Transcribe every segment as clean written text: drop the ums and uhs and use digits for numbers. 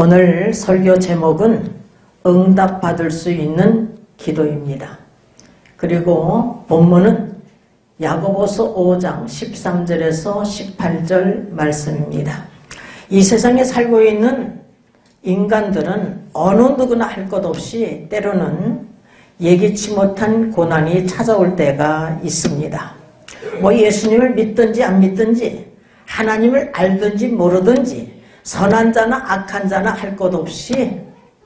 오늘 설교 제목은 응답받을 수 있는 기도입니다. 그리고 본문은 야고보서 5장 13절에서 18절 말씀입니다. 이 세상에 살고 있는 인간들은 어느 누구나 할 것 없이 때로는 예기치 못한 고난이 찾아올 때가 있습니다. 뭐 예수님을 믿든지 안 믿든지, 하나님을 알든지 모르든지, 선한 자나 악한 자나 할 것 없이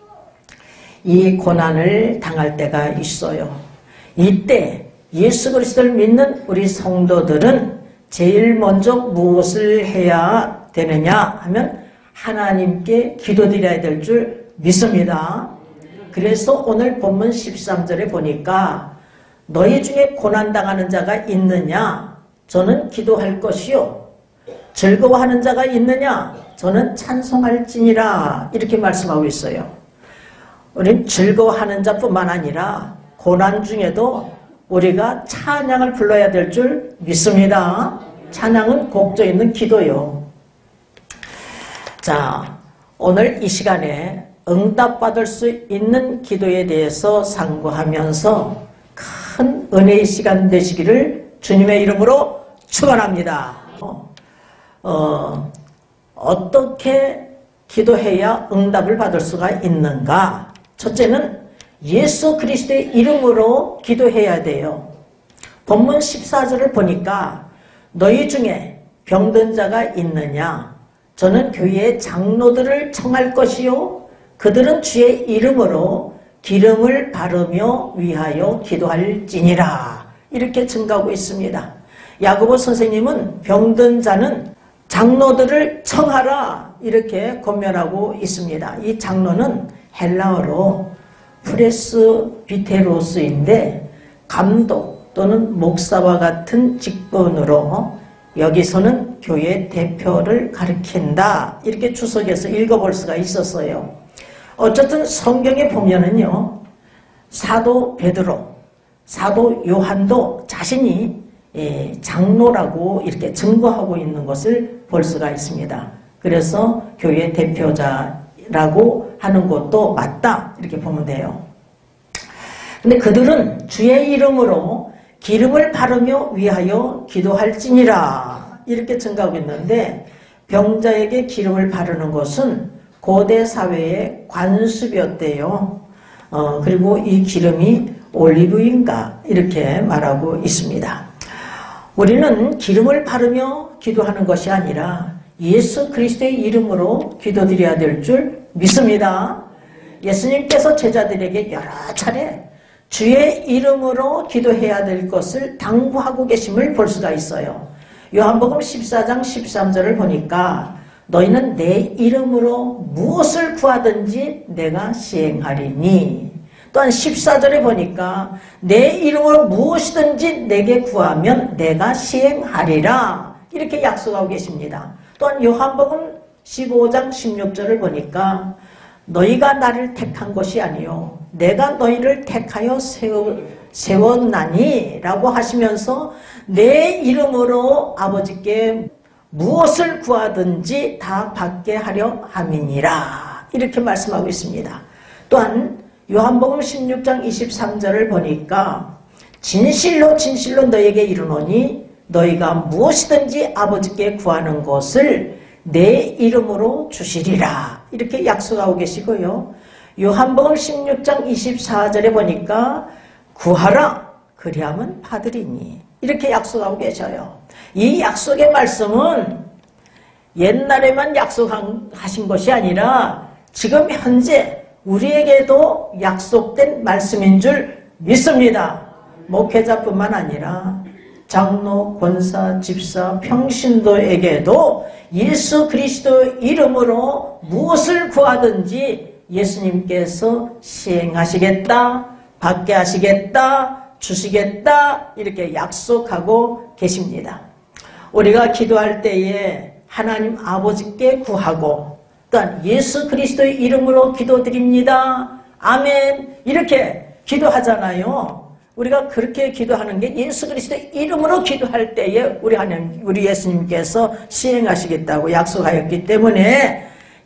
이 고난을 당할 때가 있어요. 이때 예수 그리스도를 믿는 우리 성도들은 제일 먼저 무엇을 해야 되느냐 하면 하나님께 기도드려야 될 줄 믿습니다. 그래서 오늘 본문 13절에 보니까 너희 중에 고난당하는 자가 있느냐? 저는 기도할 것이요. 즐거워하는 자가 있느냐? 저는 찬송할지니라. 이렇게 말씀하고 있어요. 우리는 즐거워하는 자뿐만 아니라 고난 중에도 우리가 찬양을 불러야 될 줄 믿습니다. 찬양은 곡조 있는 기도요. 자, 오늘 이 시간에 응답받을 수 있는 기도에 대해서 상고하면서 큰 은혜의 시간 되시기를 주님의 이름으로 축원합니다. 어떻게 기도해야 응답을 받을 수가 있는가? 첫째는 예수 그리스도의 이름으로 기도해야 돼요. 본문 14절을 보니까 너희 중에 병든 자가 있느냐? 저는 교회의 장로들을 청할 것이요. 그들은 주의 이름으로 기름을 바르며 위하여 기도할지니라. 이렇게 증가하고 있습니다. 야고보 선생님은 병든 자는 장로들을 청하라 이렇게 권면하고 있습니다. 이 장로는 헬라어로 프레스비테로스인데 감독 또는 목사와 같은 직분으로 여기서는 교회 대표를 가리킨다 이렇게 주석에서 읽어볼 수가 있었어요. 어쨌든 성경에 보면은요, 사도 베드로, 사도 요한도 자신이 장로라고 이렇게 증거하고 있는 것을 볼 수가 있습니다. 그래서 교회 대표자라고 하는 것도 맞다 이렇게 보면 돼요. 근데 그들은 주의 이름으로 기름을 바르며 위하여 기도할지니라 이렇게 증가하고 있는데, 병자에게 기름을 바르는 것은 고대 사회의 관습이었대요. 그리고 이 기름이 올리브인가 이렇게 말하고 있습니다. 우리는 기름을 바르며 기도하는 것이 아니라 예수 그리스도의 이름으로 기도드려야 될 줄 믿습니다. 예수님께서 제자들에게 여러 차례 주의 이름으로 기도해야 될 것을 당부하고 계심을 볼 수가 있어요. 요한복음 14장 13절을 보니까 너희는 내 이름으로 무엇을 구하든지 내가 시행하리니, 또한 14절에 보니까 내 이름으로 무엇이든지 내게 구하면 내가 시행하리라 이렇게 약속하고 계십니다. 또한 요한복음 15장 16절을 보니까 너희가 나를 택한 것이 아니요 내가 너희를 택하여 세웠나니 라고 하시면서 내 이름으로 아버지께 무엇을 구하든지 다 받게 하려 함이니라 이렇게 말씀하고 있습니다. 또한 요한복음 16장 23절을 보니까 진실로 진실로 너에게 이르노니 너희가 무엇이든지 아버지께 구하는 것을 내 이름으로 주시리라 이렇게 약속하고 계시고요. 요한복음 16장 24절에 보니까 구하라 그리하면 받으리니 이렇게 약속하고 계셔요. 이 약속의 말씀은 옛날에만 약속하신 것이 아니라 지금 현재 우리에게도 약속된 말씀인 줄 믿습니다. 목회자뿐만 아니라 장로, 권사, 집사, 평신도에게도 예수 그리스도 이름으로 무엇을 구하든지 예수님께서 시행하시겠다, 받게 하시겠다, 주시겠다 이렇게 약속하고 계십니다. 우리가 기도할 때에 하나님 아버지께 구하고 또한 예수 그리스도의 이름으로 기도드립니다. 아멘 이렇게 기도하잖아요. 우리가 그렇게 기도하는 게 예수 그리스도의 이름으로 기도할 때에 우리 예수님께서 시행하시겠다고 약속하였기 때문에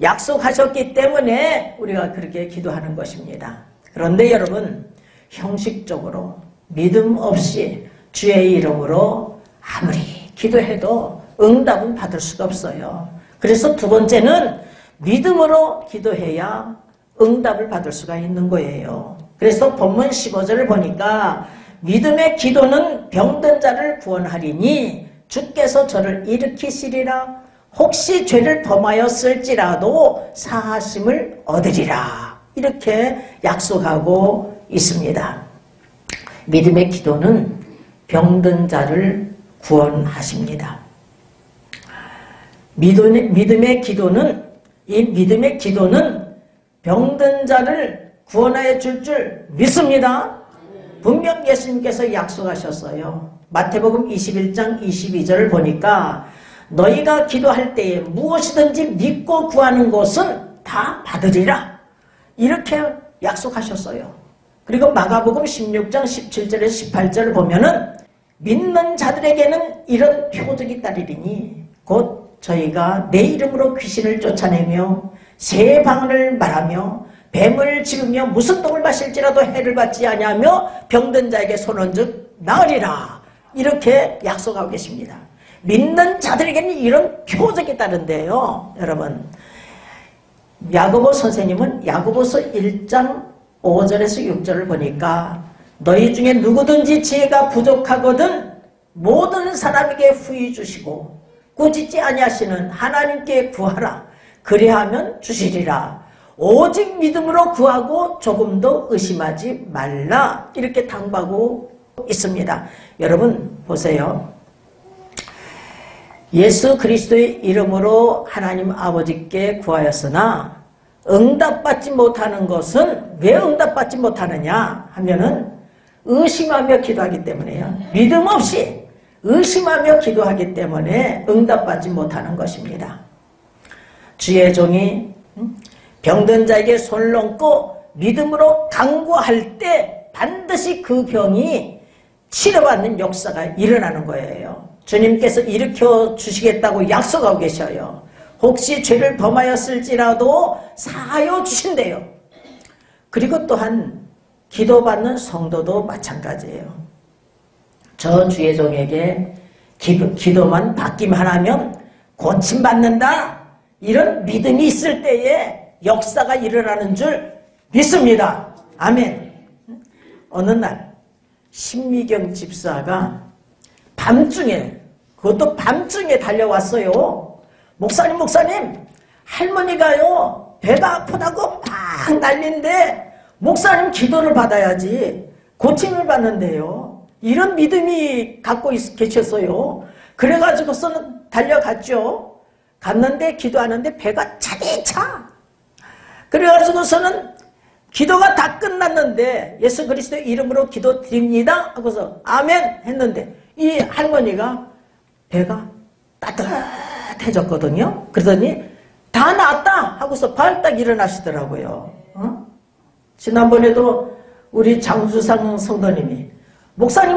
약속하셨기 때문에 우리가 그렇게 기도하는 것입니다. 그런데 여러분, 형식적으로 믿음 없이 주의 이름으로 아무리 기도해도 응답은 받을 수가 없어요. 그래서 두 번째는 믿음으로 기도해야 응답을 받을 수가 있는 거예요. 그래서 본문 15절을 보니까 믿음의 기도는 병든 자를 구원하리니 주께서 저를 일으키시리라. 혹시 죄를 범하였을지라도 사하심을 얻으리라. 이렇게 약속하고 있습니다. 믿음의 기도는 병든 자를 구원하십니다. 믿음의 기도는 병든 자를 구원하여 줄 믿습니다. 분명 예수님께서 약속하셨어요. 마태복음 21장 22절을 보니까 너희가 기도할 때에 무엇이든지 믿고 구하는 것은 다 받으리라. 이렇게 약속하셨어요. 그리고 마가복음 16장 17절에서 18절을 보면은 믿는 자들에게는 이런 표적이 따르리니 곧 저희가 내 이름으로 귀신을 쫓아내며 새 방언을 말하며 뱀을 집으며 무슨 독을 마실지라도 해를 받지 아니하며 병든 자에게 손은즉 나으리라. 이렇게 약속하고 계십니다. 믿는 자들에게는 이런 표적이 따른데요. 여러분, 야고보 선생님은 야고보서 1장 5절에서 6절을 보니까 너희 중에 누구든지 지혜가 부족하거든 모든 사람에게 후히 주시고 꾸짖지 아니하시는 하나님께 구하라. 그리하면 주시리라. 오직 믿음으로 구하고 조금도 의심하지 말라. 이렇게 당부하고 있습니다. 여러분 보세요. 예수 그리스도의 이름으로 하나님 아버지께 구하였으나 응답받지 못하는 것은 왜 응답받지 못하느냐 하면은 의심하며 기도하기 때문에요. 믿음 없이 의심하며 기도하기 때문에 응답받지 못하는 것입니다. 주의 종이 병든 자에게 손을 얹고 믿음으로 간구할 때 반드시 그 병이 치료받는 역사가 일어나는 거예요. 주님께서 일으켜 주시겠다고 약속하고 계셔요. 혹시 죄를 범하였을지라도 사하여 주신대요. 그리고 또한 기도받는 성도도 마찬가지예요. 저 주의 종에게 기도만 받기만 하면 고침받는다. 이런 믿음이 있을 때에 역사가 일어나는 줄 믿습니다. 아멘. 어느 날 신미경 집사가 밤중에, 그것도 밤중에 달려왔어요. 목사님, 할머니가요 배가 아프다고 막 난리인데 목사님 기도를 받아야지 고침을 받는데요. 이런 믿음이 갖고 계셨어요. 그래가지고서는 달려갔죠. 갔는데 기도하는데 배가 차디 차. 그래가지고서는 기도가 다 끝났는데 예수 그리스도의 이름으로 기도드립니다 하고서 아멘 했는데 이 할머니가 배가 따뜻해졌거든요. 그러더니 다 나았다 하고서 발딱 일어나시더라고요. 지난번에도 우리 장주상 성도님이 목사님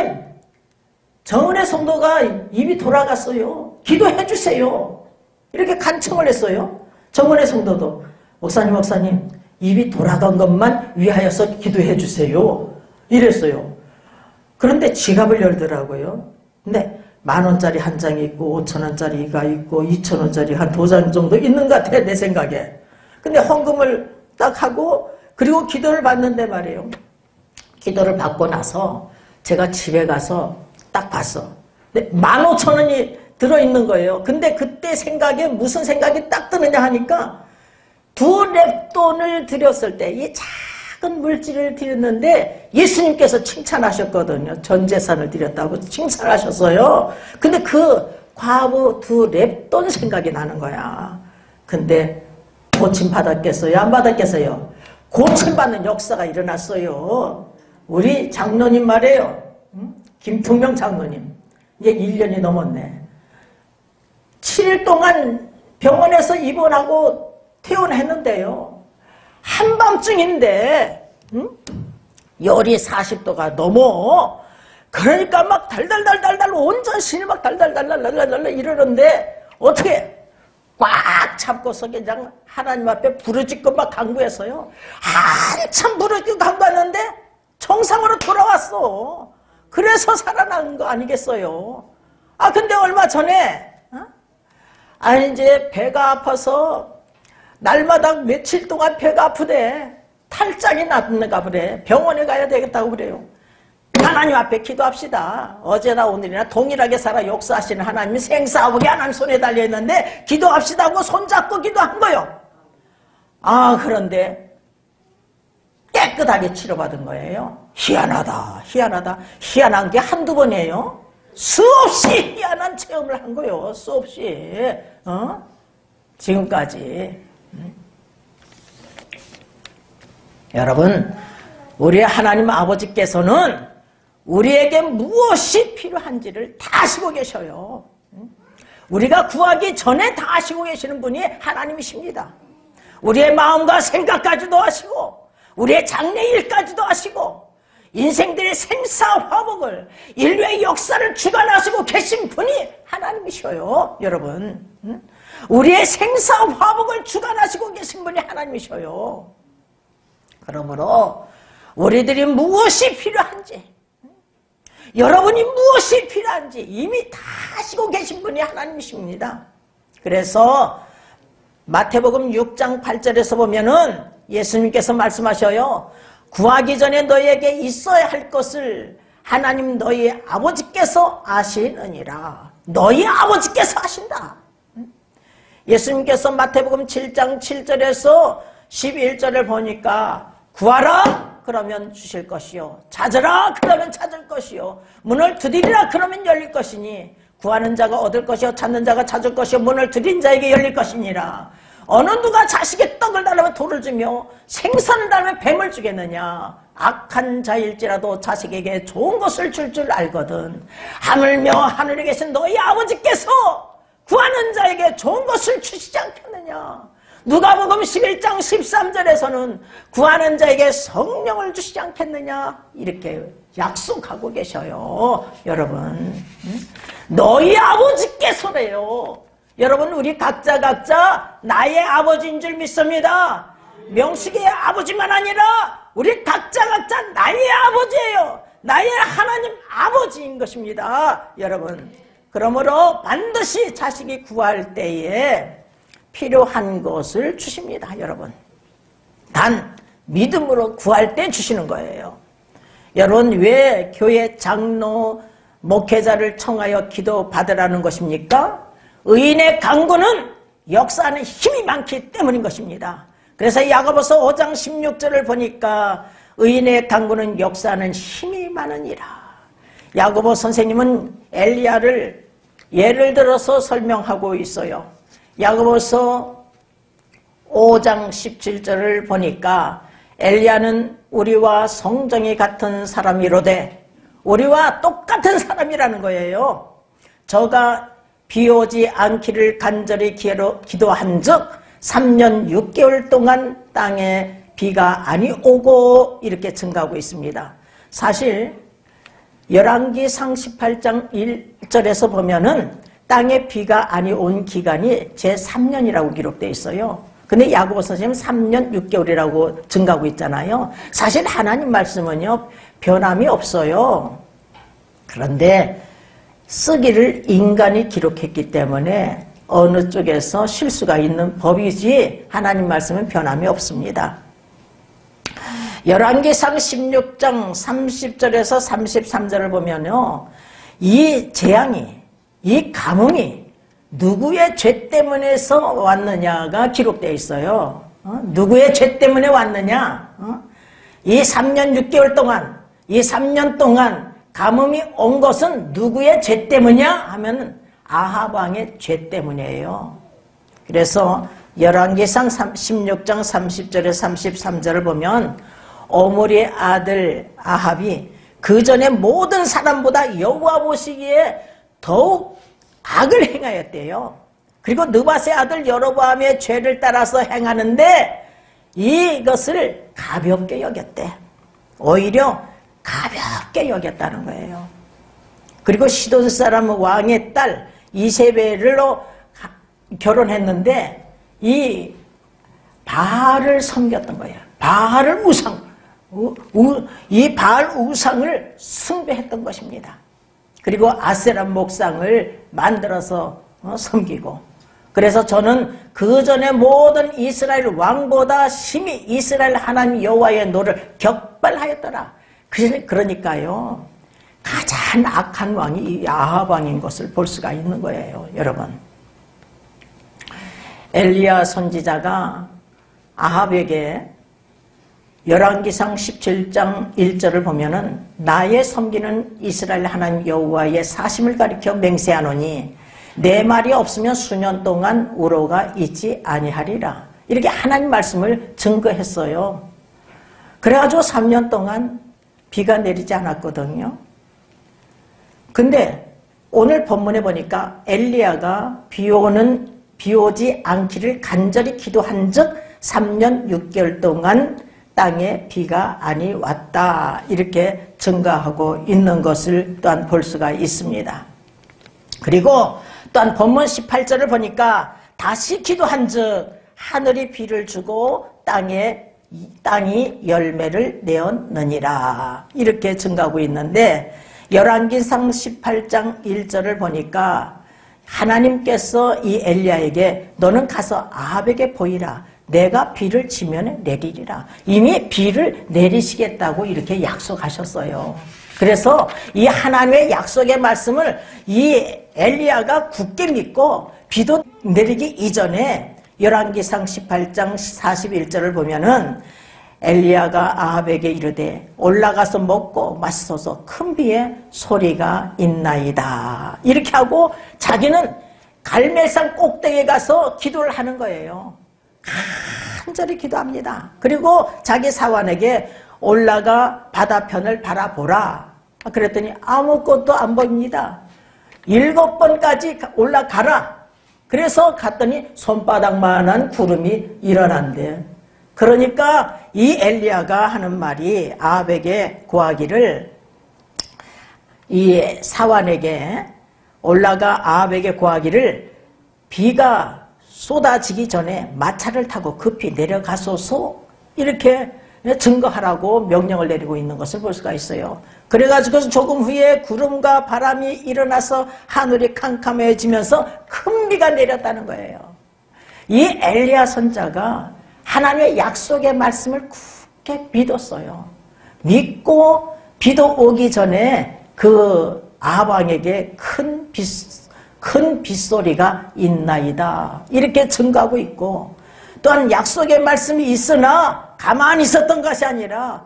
정은혜 성도가 입이 돌아갔어요. 기도해 주세요. 이렇게 간청을 했어요. 정은혜 성도도 목사님 입이 돌아간 것만 위하여서 기도해 주세요. 이랬어요. 그런데 지갑을 열더라고요. 근데 10,000원짜리 한 장이 있고 5,000원짜리가 있고 2,000원짜리 한 2장 정도 있는 것 같아 내 생각에. 근데 헌금을 딱 하고 그리고 기도를 받는데 말이에요. 기도를 받고 나서 제가 집에 가서 딱 봤어. 근데 15,000원이 들어있는 거예요. 근데 그때 생각에 무슨 생각이 딱 드느냐 하니까 2랩돈을 드렸을 때 이 작은 물질을 드렸는데 예수님께서 칭찬하셨거든요. 전 재산을 드렸다고 칭찬하셨어요. 근데 그 과부 2랩돈 생각이 나는 거야. 근데 고침 받았겠어요? 안 받았겠어요? 고침받는 역사가 일어났어요. 우리 장로님 말이에요. 김풍명 장로님. 이제 1년이 넘었네. 7일 동안 병원에서 입원하고 퇴원했는데요. 한밤중인데 열이 40도가 넘어. 그러니까 막 달달달달달 온 전신이 막 달달달달달달 이러는데 어떻게 꽉 참고서 그냥 하나님 앞에 부르짖고 막 간구해서요. 한참 부르짖고 간구하는데 정상으로 돌아왔어. 그래서 살아난 거 아니겠어요? 근데 얼마 전에 이제 배가 아파서 날마다 며칠 동안 배가 아프대. 탈장이 났는가 그래. 병원에 가야 되겠다고 그래요. 하나님 앞에 기도합시다. 어제나 오늘이나 동일하게 살아 역사하시는 하나님이 생사하복이 하나님 손에 달려있는데 기도합시다 하고 손잡고 기도한 거요. 그런데 깨끗하게 치료받은 거예요. 희한하다. 희한한 게 한두 번이에요. 수없이 희한한 체험을 한 거예요. 수없이. 지금까지. 여러분, 우리 하나님 아버지께서는 우리에게 무엇이 필요한지를 다 아시고 계셔요. 우리가 구하기 전에 다 아시고 계시는 분이 하나님이십니다. 우리의 마음과 생각까지도 아시고 우리의 장래일까지도 아시고 인생들의 생사화복을 인류의 역사를 주관하시고 계신 분이 하나님이셔요. 여러분, 우리의 생사화복을 주관하시고 계신 분이 하나님이셔요. 그러므로 우리들이 무엇이 필요한지, 여러분이 무엇이 필요한지 이미 다 아시고 계신 분이 하나님이십니다. 그래서 마태복음 6장 8절에서 보면은 예수님께서 말씀하셔요. 구하기 전에 너희에게 있어야 할 것을 하나님 너희 아버지께서 아시느니라. 너희 아버지께서 아신다. 예수님께서 마태복음 7장 7절에서 11절을 보니까 구하라 그러면 주실 것이요, 찾으라 그러면 찾을 것이요, 문을 두드리라 그러면 열릴 것이니 구하는 자가 얻을 것이요 찾는 자가 찾을 것이요 문을 두드린 자에게 열릴 것이니라. 어느 누가 자식의 떡을 달라면 돌을 주며 생선을 달라면 뱀을 주겠느냐. 악한 자일지라도 자식에게 좋은 것을 줄 줄 알거든. 하물며 하늘에 계신 너희 아버지께서 구하는 자에게 좋은 것을 주시지 않겠느냐. 누가복음 11장 13절에서는 구하는 자에게 성령을 주시지 않겠느냐 이렇게 약속하고 계셔요. 여러분, 너희 아버지께서래요. 여러분, 우리 각자 나의 아버지인 줄 믿습니다. 명식의 아버지만 아니라 우리 각자 나의 아버지예요. 나의 하나님 아버지인 것입니다. 여러분, 그러므로 반드시 자식이 구할 때에 필요한 것을 주십니다. 여러분, 단 믿음으로 구할 때 주시는 거예요. 여러분, 왜 교회 장로 목회자를 청하여 기도 받으라는 것입니까? 의인의 간구는 역사하는 힘이 많기 때문인 것입니다. 그래서 야고보서 5장 16절을 보니까 의인의 간구는 역사하는 힘이 많으니라. 야고보 선생님은 엘리야를 예를 들어서 설명하고 있어요. 야고보서 5장 17절을 보니까 엘리야는 우리와 성정이 같은 사람이로되, 우리와 똑같은 사람이라는 거예요. 저가 비 오지 않기를 간절히 기도한 즉 3년 6개월 동안 땅에 비가 아니 오고 이렇게 증가하고 있습니다. 사실 열왕기상 18장 1절에서 보면은 땅에 비가 아니 온 기간이 제3년이라고 기록되어 있어요. 근데 야고보 선생님은 3년 6개월이라고 증가하고 있잖아요. 사실 하나님 말씀은요, 변함이 없어요. 그런데 쓰기를 인간이 기록했기 때문에 어느 쪽에서 실수가 있는 법이지 하나님 말씀은 변함이 없습니다. 열왕기상 16장 30절에서 33절을 보면요, 이 재앙이, 이 가뭄이 누구의 죄 때문에서 왔느냐가 기록되어 있어요. 누구의 죄 때문에 왔느냐? 이 3년 6개월 동안, 이 3년 동안 가뭄이 온 것은 누구의 죄 때문이냐 하면 아합 왕의 죄 때문이에요. 그래서 열왕기상 16장 30절에 33절을 보면 오므리의 아들 아합이 그 전에 모든 사람보다 여호와 보시기에 더욱 악을 행하였대요. 그리고 느밧의 아들 여로보암의 죄를 따라서 행하는데 이것을 가볍게 여겼대. 오히려 가볍게 여겼다는 거예요. 그리고 시돈 사람 왕의 딸 이세벨로 결혼했는데 이 바알을 섬겼던 거야. 바알을 이 바알 우상을 숭배했던 것입니다. 그리고 아세라 목상을 만들어서 섬기고, 그래서 저는 그 전에 모든 이스라엘 왕보다 심히 이스라엘 하나님 여호와의 노를 격발하였더라. 그러니까요, 가장 악한 왕이 이 아합 왕인 것을 볼 수가 있는 거예요, 여러분. 엘리야 선지자가 아합에게 열왕기상 17장 1절을 보면은 나의 섬기는 이스라엘 하나님 여호와의 사심을 가리켜 맹세하노니 내 말이 없으면 수년 동안 우로가 있지 아니하리라. 이렇게 하나님 말씀을 증거했어요. 그래가지고 3년 동안 비가 내리지 않았거든요. 근데 오늘 본문에 보니까 엘리야가 비 오지 않기를 간절히 기도한 즉 3년 6개월 동안 땅에 비가 아니 왔다. 이렇게 증가하고 있는 것을 또한 볼 수가 있습니다. 그리고 또한 본문 18절을 보니까 다시 기도한 즉 하늘이 비를 주고 땅이 열매를 내었느니라. 이렇게 증가하고 있는데 열왕기상 18장 1절을 보니까 하나님께서 이 엘리야에게 너는 가서 아합에게 보이라. 내가 비를 지면에 내리리라. 이미 비를 내리시겠다고 이렇게 약속하셨어요. 그래서 이 하나님의 약속의 말씀을 이 엘리야가 굳게 믿고 비도 내리기 이전에 열왕기상 18장 41절을 보면은 엘리야가 아합에게 이르되 올라가서 먹고 마시소서 큰 비에 소리가 있나이다. 이렇게 하고 자기는 갈멜산 꼭대기에 가서 기도를 하는 거예요. 간절히 기도합니다. 그리고 자기 사환에게 올라가 바다편을 바라보라. 그랬더니 아무것도 안 보입니다. 7번까지 올라가라. 그래서 갔더니 손바닥만한 구름이 일어난대. 그러니까 이 엘리야가 하는 말이 아합에게 구하기를, 이 사환에게 올라가 아합에게 구하기를 비가 쏟아지기 전에 마차를 타고 급히 내려가소서, 이렇게 증거하라고 명령을 내리고 있는 것을 볼 수가 있어요. 그래가지고 조금 후에 구름과 바람이 일어나서 하늘이 캄캄해지면서 큰 비가 내렸다는 거예요. 이 엘리야 선자가 하나님의 약속의 말씀을 굳게 믿었어요. 믿고 비도 오기 전에 그 아합 왕에게 큰 빗소리가 있나이다. 이렇게 증거하고 있고, 또한 약속의 말씀이 있으나 가만히 있었던 것이 아니라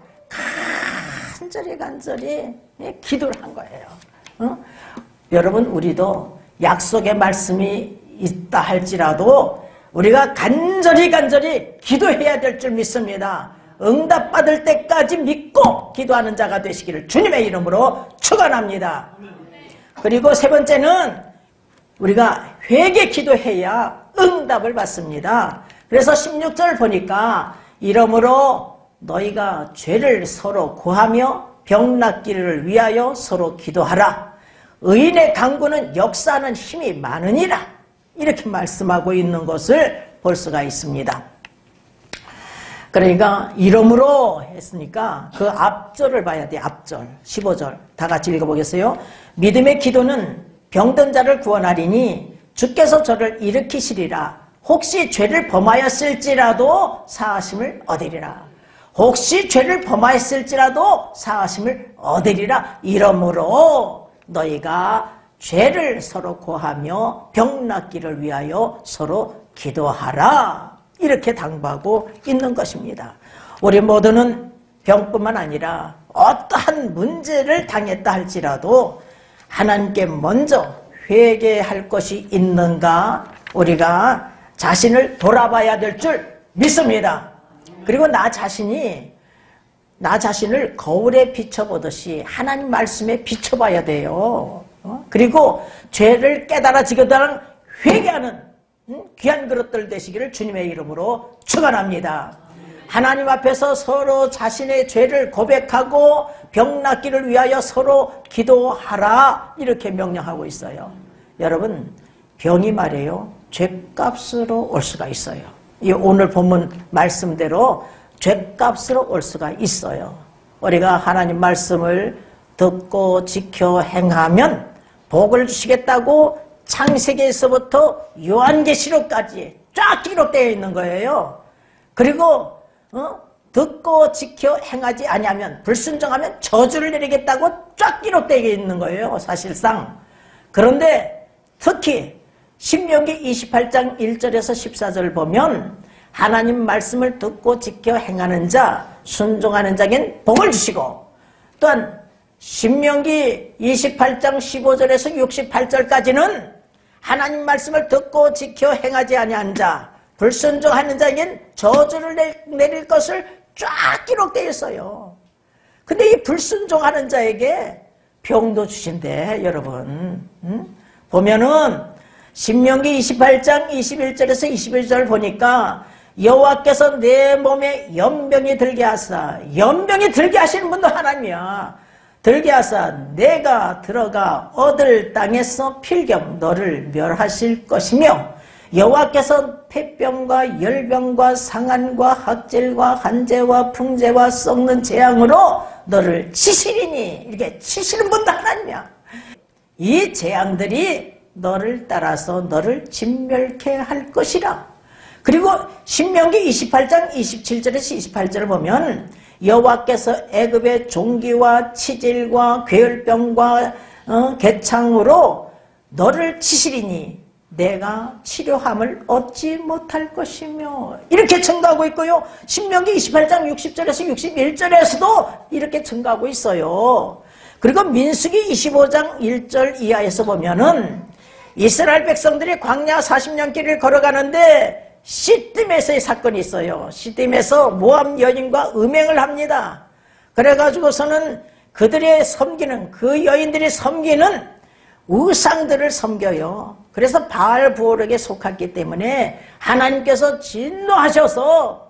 간절히 기도를 한 거예요. 여러분, 우리도 약속의 말씀이 있다 할지라도 우리가 간절히 기도해야 될 줄 믿습니다. 응답받을 때까지 믿고 기도하는 자가 되시기를 주님의 이름으로 축원합니다. 그리고 세 번째는 우리가 회개 기도해야 응답을 받습니다. 그래서 16절 보니까 이러므로 너희가 죄를 서로 고하며 병 낫기를 위하여 서로 기도하라. 의인의 간구는 역사하는 힘이 많으니라. 이렇게 말씀하고 있는 것을 볼 수가 있습니다. 그러니까 이러므로 했으니까 그 앞절을 봐야 돼. 앞절 15절 다 같이 읽어보겠어요. 믿음의 기도는 병든 자를 구원하리니 주께서 저를 일으키시리라. 혹시 죄를 범하였을지라도 사하심을 얻으리라. 혹시 죄를 범하였을지라도 사하심을 얻으리라. 이러므로 너희가 죄를 서로 고하며 병 낫기를 위하여 서로 기도하라. 이렇게 당부하고 있는 것입니다. 우리 모두는 병뿐만 아니라 어떠한 문제를 당했다 할지라도 하나님께 먼저 회개할 것이 있는가 우리가 자신을 돌아봐야 될 줄 믿습니다. 그리고 나 자신을 거울에 비춰보듯이 하나님 말씀에 비춰봐야 돼요. 그리고 죄를 깨달아지거든 회개하는 귀한 그릇들 되시기를 주님의 이름으로 축원합니다. 하나님 앞에서 서로 자신의 죄를 고백하고 병 낫기를 위하여 서로 기도하라. 이렇게 명령하고 있어요. 여러분, 병이 말이에요. 죗값으로 올 수가 있어요. 이 오늘 본문 말씀대로 죗값으로 올 수가 있어요. 우리가 하나님 말씀을 듣고 지켜 행하면 복을 주시겠다고 창세기에서부터 요한계시록까지 쫙 기록되어 있는 거예요. 그리고 듣고 지켜 행하지 아니하면, 불순종하면 저주를 내리겠다고 쫙 기록되어 있는 거예요, 사실상. 그런데 특히 신명기 28장 1절에서 14절 보면 하나님 말씀을 듣고 지켜 행하는 자, 순종하는 자에겐 복을 주시고, 또한 신명기 28장 15절에서 68절까지는 하나님 말씀을 듣고 지켜 행하지 아니한 자, 불순종하는 자에겐 저주를 내릴 것을 쫙 기록되어 있어요. 근데 이 불순종하는 자에게 병도 주신대, 여러분. 보면은 신명기 28장 21절에서 21절 보니까 여호와께서 내 몸에 연병이 들게 하사, 연병이 들게 하시는 분도 하나님이야. 들게 하사 내가 들어가 얻을 땅에서 필경 너를 멸하실 것이며, 여호와께서 폐병과 열병과 상한과 학질과 한재와 풍재와 썩는 재앙으로 너를 치시리니, 이렇게 치시는 분도 하나님이야. 이 재앙들이 너를 따라서 너를 진멸케 할 것이라. 그리고 신명기 28장 27절에서 28절을 보면 여호와께서 애굽의 종기와 치질과 괴혈병과 개창으로 너를 치시리니 내가 치료함을 얻지 못할 것이며, 이렇게 증가하고 있고요. 신명기 28장 60절에서 61절에서도 이렇게 증가하고 있어요. 그리고 민수기 25장 1절 이하에서 보면은 이스라엘 백성들이 광야 40년 길을 걸어가는데 시딤에서의 사건이 있어요. 시딤에서 모압 여인과 음행을 합니다. 그래가지고서는 그들의 섬기는, 그 여인들이 섬기는 우상들을 섬겨요. 그래서 바알 부올에게 속았기 때문에 하나님께서 진노하셔서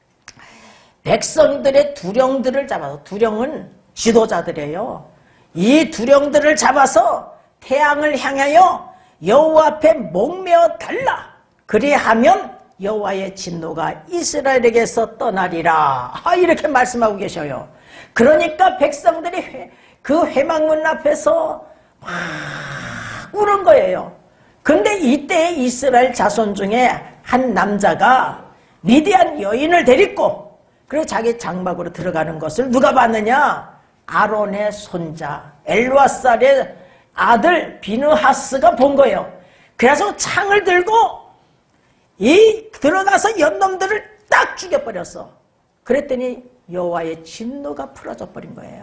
백성들의 두령들을 잡아서, 두령은 지도자들이에요. 이 두령들을 잡아서 태양을 향하여 여호와 앞에 목매어 달라. 그리하면 여호와의 진노가 이스라엘에게서 떠나리라. 이렇게 말씀하고 계셔요. 그러니까 백성들이 그 회막문 앞에서 막 우는 거예요. 근데 이때 이스라엘 자손 중에 한 남자가 미디안 여인을 데리고 그리고 자기 장막으로 들어가는 것을 누가 봤느냐? 아론의 손자 엘르아살의 아들 비느하스가 본 거예요. 그래서 창을 들고 들어가서 연놈들을 딱 죽여버렸어. 그랬더니 여호와의 진노가 풀어져 버린 거예요.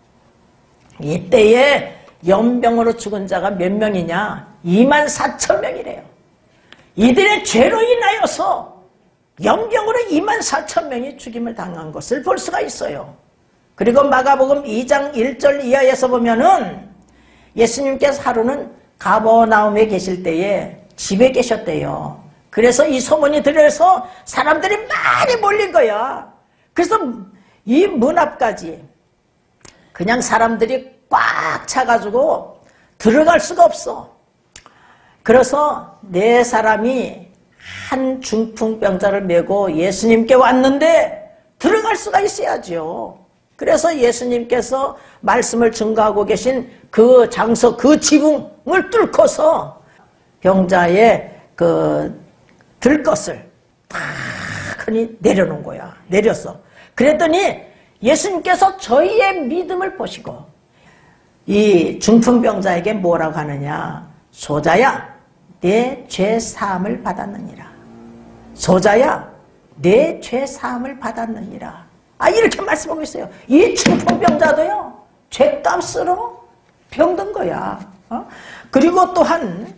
이때에 연병으로 죽은 자가 몇 명이냐? 24,000명이래요. 이들의 죄로 인하여서 연병으로 24,000명이 죽임을 당한 것을 볼 수가 있어요. 그리고 마가복음 2장 1절 이하에서 보면은 예수님께서 하루는 가버나움에 계실 때에 집에 계셨대요. 그래서 이 소문이 들려서 사람들이 많이 몰린 거야. 그래서 이 문 앞까지 그냥 사람들이 꽉 차가지고 들어갈 수가 없어. 그래서 네 사람이 한 중풍병자를 메고 예수님께 왔는데 들어갈 수가 있어야죠. 그래서 예수님께서 말씀을 증거하고 계신 그 장소, 그 지붕을 뚫고서 병자의 그 들것을 다 흔히 내려놓은 거야. 내렸어. 그랬더니 예수님께서 저희의 믿음을 보시고 이 중풍병자에게 뭐라고 하느냐? 소자야, 내 죄 사함을 받았느니라. 소자야, 내 죄 사함을 받았느니라. 이렇게 말씀하고 있어요. 이 중풍병자도요, 죄값으로 병든 거야. 그리고 또한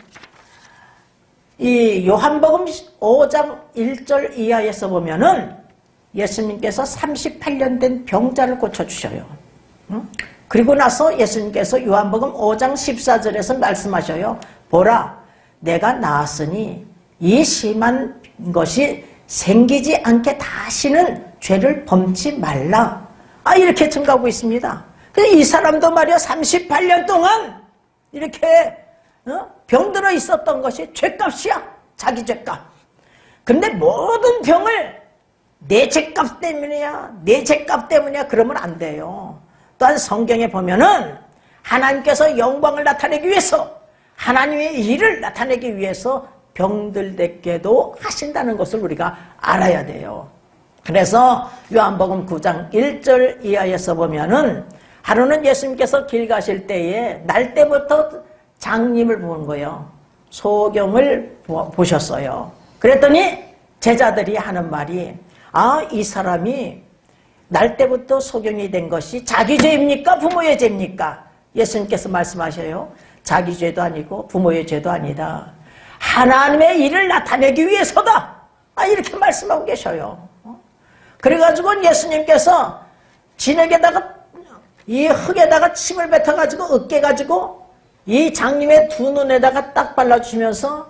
이 요한복음 5장 1절 이하에서 보면은 예수님께서 38년 된 병자를 고쳐주셔요. 그리고 나서 예수님께서 요한복음 5장 14절에서 말씀하셔요. 보라, 내가 나았으니 이 심한 것이 생기지 않게 다시는 죄를 범치 말라. 이렇게 증가하고 있습니다. 그래서 이 사람도 말이야 38년 동안 이렇게 병들어 있었던 것이 죄값이야. 자기 죄값. 근데 모든 병을 내 죄값 때문이야, 내 죄값 때문이야 그러면 안 돼요. 또한 성경에 보면은 하나님께서 영광을 나타내기 위해서, 하나님의 일을 나타내기 위해서 병들게도 하신다는 것을 우리가 알아야 돼요. 그래서 요한복음 9장 1절 이하에서 보면은 하루는 예수님께서 길 가실 때에 날 때부터 장님을 본 거예요. 소경을 보셨어요. 그랬더니 제자들이 하는 말이, 아, 이 사람이 날 때부터 소경이 된 것이 자기 죄입니까? 부모의 죄입니까? 예수님께서 말씀하셔요. 자기 죄도 아니고 부모의 죄도 아니다. 하나님의 일을 나타내기 위해서다. 이렇게 말씀하고 계셔요. 그래가지고 예수님께서 진흙에다가, 이 흙에다가 침을 뱉어가지고 으깨가지고 이 장님의 두 눈에다가 딱 발라주시면서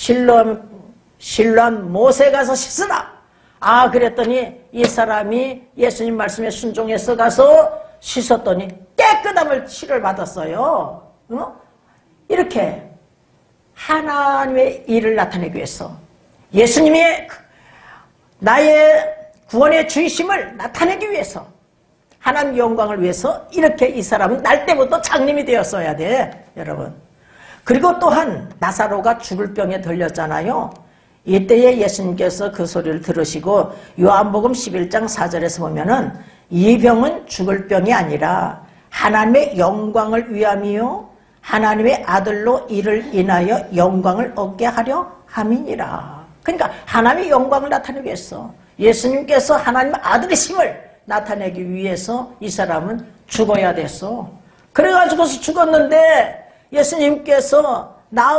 실로암 못에 가서 씻으라. 그랬더니 이 사람이 예수님 말씀에 순종해서 가서 씻었더니 깨끗함을 치료를 받았어요. 이렇게 하나님의 일을 나타내기 위해서, 예수님의 나의 구원의 주이심을 나타내기 위해서, 하나님 영광을 위해서 이렇게 이 사람은 날 때부터 장님이 되었어야 돼, 여러분. 그리고 또한 나사로가 죽을 병에 들렸잖아요. 이때에 예수님께서 그 소리를 들으시고 요한복음 11장 4절에서 보면은 이 병은 죽을 병이 아니라 하나님의 영광을 위함이요 하나님의 아들로 이를 인하여 영광을 얻게 하려 함이니라. 그러니까 하나님의 영광을 나타내기 위해서, 예수님께서 하나님 아들이심을 나타내기 위해서 이 사람은 죽어야 됐어. 그래가지고서 죽었는데 예수님께서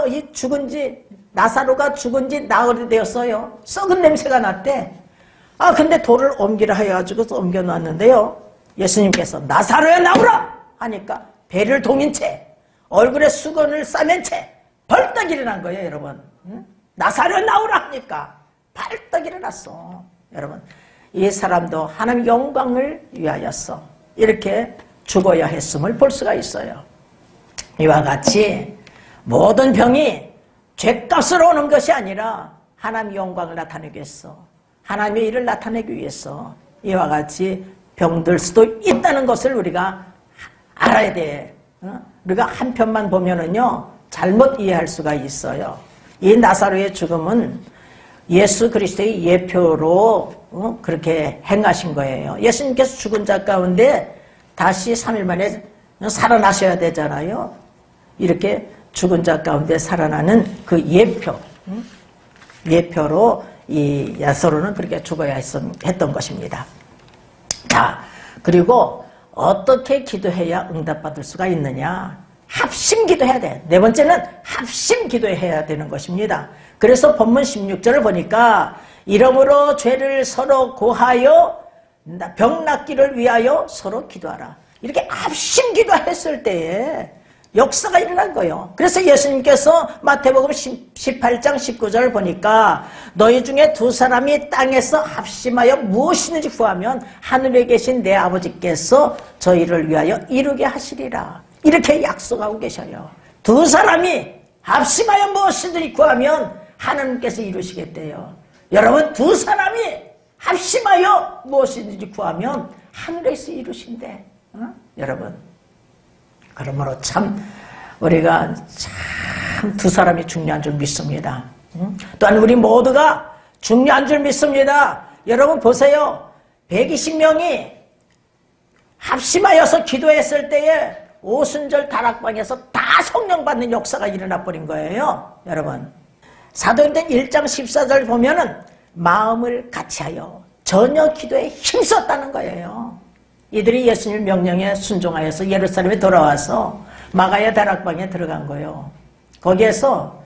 나사로가 죽은 지 나흘이 되었어요. 썩은 냄새가 났대. 근데 돌을 옮기라 해가지고 옮겨놨는데요. 예수님께서 나사로야 나오라 하니까 배를 동인 채 얼굴에 수건을 싸맨 채 벌떡 일어난 거예요, 여러분. 나사로야 나오라 하니까 벌떡 일어났어. 여러분, 이 사람도 하나님 영광을 위하여서 이렇게 죽어야 했음을 볼 수가 있어요. 이와 같이 모든 병이 죄값으로 오는 것이 아니라 하나님의 영광을 나타내기 위해서, 하나님의 일을 나타내기 위해서 이와 같이 병들 수도 있다는 것을 우리가 알아야 돼. 우리가 한편만 보면은요 잘못 이해할 수가 있어요. 이 나사로의 죽음은 예수 그리스도의 예표로 그렇게 행하신 거예요. 예수님께서 죽은 자 가운데 다시 3일 만에 살아나셔야 되잖아요. 이렇게 죽은 자 가운데 살아나는 그 예표로 이 나사로는 그렇게 죽어야 했던 것입니다. 자, 그리고 어떻게 기도해야 응답받을 수가 있느냐? 합심 기도해야 돼. 네 번째는 합심 기도해야 되는 것입니다. 그래서 본문 16절을 보니까 이러므로 죄를 서로 고하여 병 낫기를 위하여 서로 기도하라. 이렇게 합심 기도했을 때에 역사가 일어난 거예요. 그래서 예수님께서 마태복음 18장 19절을 보니까 너희 중에 두 사람이 땅에서 합심하여 무엇이든지 구하면 하늘에 계신 내 아버지께서 저희를 위하여 이루게 하시리라. 이렇게 약속하고 계셔요. 두 사람이 합심하여 무엇이든지 구하면 하나님께서 이루시겠대요. 여러분, 두 사람이 합심하여 무엇이든지 구하면 하늘에서 이루신대. 여러분, 그러므로 참 우리가 참 두 사람이 중요한 줄 믿습니다. 또한 우리 모두가 중요한 줄 믿습니다. 여러분 보세요. 120명이 합심하여서 기도했을 때에 오순절 다락방에서 다 성령 받는 역사가 일어나 버린 거예요. 여러분, 사도행전 1장 14절 보면은 마음을 같이하여 전혀 기도에 힘썼다는 거예요. 이들이 예수님 명령에 순종하여서 예루살렘에 돌아와서 마가야 다락방에 들어간 거예요. 거기에서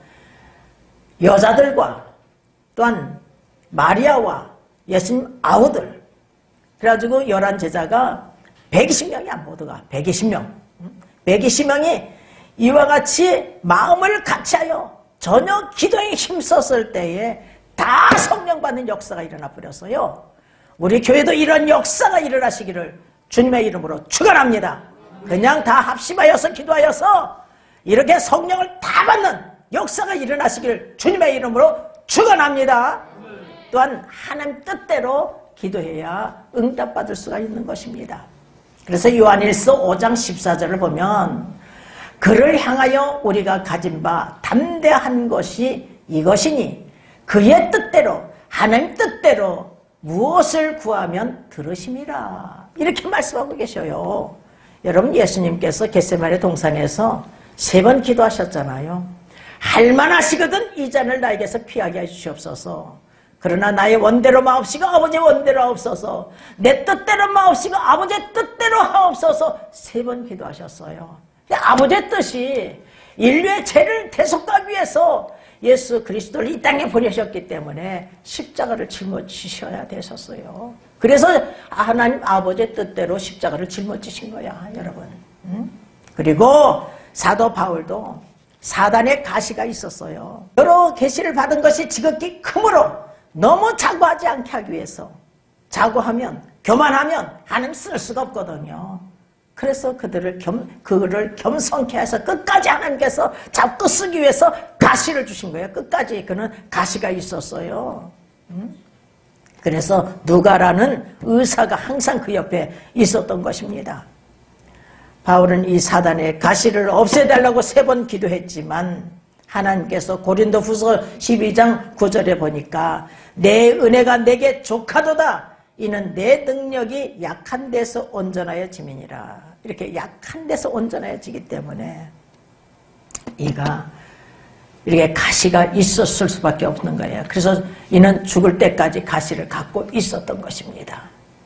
여자들과 또한 마리아와 예수님 아우들, 그래가지고 11제자가 120명이야. 모두가 120명. 120명이 이와 같이 마음을 같이하여 전혀 기도에 힘썼을 때에 다 성령 받는 역사가 일어나 버렸어요. 우리 교회도 이런 역사가 일어나시기를 주님의 이름으로 축원합니다. 그냥 다 합심하여서 기도하여서 이렇게 성령을 다 받는 역사가 일어나시기를 주님의 이름으로 축원합니다. 또한 하나님 뜻대로 기도해야 응답받을 수가 있는 것입니다. 그래서 요한일서 5장 14절을 보면 그를 향하여 우리가 가진 바 담대한 것이 이것이니 그의 뜻대로 하나님 뜻대로 무엇을 구하면 들으심이라 이렇게 말씀하고 계셔요. 여러분 예수님께서 겟세마네 동산에서 3번 기도하셨잖아요. 할만하시거든 이 잔을 나에게서 피하게 해주시옵소서. 그러나 나의 원대로 마옵시고 아버지의 원대로 하옵소서. 내 뜻대로 마옵시고 아버지의 뜻대로 하옵소서. 3번 기도하셨어요. 아버지의 뜻이 인류의 죄를 대속하기 위해서 예수 그리스도를 이 땅에 보내셨기 때문에 십자가를 짊어지셔야 되셨어요. 그래서 하나님 아버지의 뜻대로 십자가를 짊어지신 거야, 여러분. 그리고 사도 바울도 사단의 가시가 있었어요. 여러 계시를 받은 것이 지극히 크므로 너무 자고하지 않게 하기 위해서. 자고하면, 교만하면 하나님 쓸 수가 없거든요. 그래서 그들을 겸손케 해서 끝까지 하나님께서 잡고 쓰기 위해서 가시를 주신 거예요. 끝까지 그는 가시가 있었어요. 그래서 누가라는 의사가 항상 그 옆에 있었던 것입니다. 바울은 이 사단의 가시를 없애달라고 3번 기도했지만 하나님께서 고린도후서 12장 9절에 보니까 내 은혜가 내게 족하도다. 이는 내 능력이 약한 데서 온전하여 짐이니라. 이렇게 약한 데서 온전하여 지기 때문에 이가 이렇게 가시가 있었을 수밖에 없는 거예요. 그래서 이는 죽을 때까지 가시를 갖고 있었던 것입니다.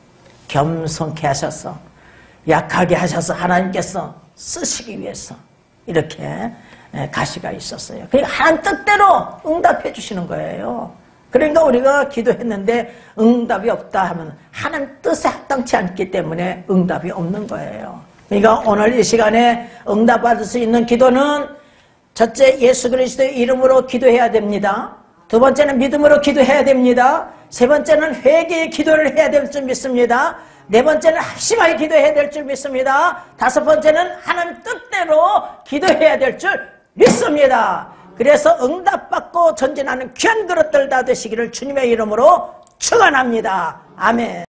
겸손케 하셔서 약하게 하셔서 하나님께서 쓰시기 위해서 이렇게 가시가 있었어요. 그러니까 하나님 뜻대로 응답해 주시는 거예요. 그러니까 우리가 기도했는데 응답이 없다 하면 하나님 뜻에 합당치 않기 때문에 응답이 없는 거예요. 그러니까 오늘 이 시간에 응답받을 수 있는 기도는 첫째 예수 그리스도의 이름으로 기도해야 됩니다. 두 번째는 믿음으로 기도해야 됩니다. 세 번째는 회개의 기도를 해야 될 줄 믿습니다. 네 번째는 합심하게 기도해야 될 줄 믿습니다. 다섯 번째는 하나님 뜻대로 기도해야 될 줄 믿습니다. 그래서 응답받고 전진하는 귀한 그릇들 다 되시기를 주님의 이름으로 축원합니다. 아멘.